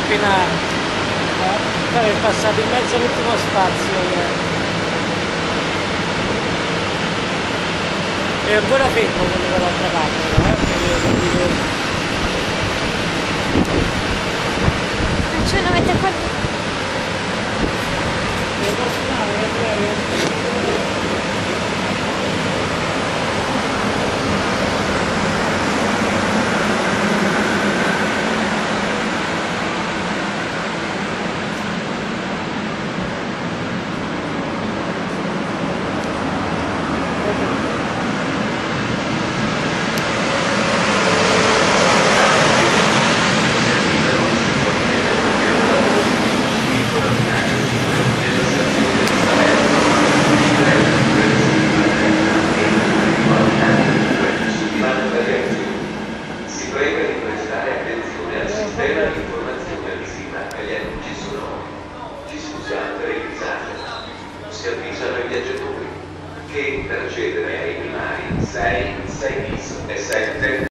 appena è passato in mezzo all'ultimo spazio. È ancora fermo quello dall'altra parte, non ce lo mette qua. Si prega di prestare attenzione al sistema di informazione visiva e agli annunci sonori. Ci scusate per il disagio. Si avvisano i viaggiatori che per accedere ai binari 6, 6 bis e 7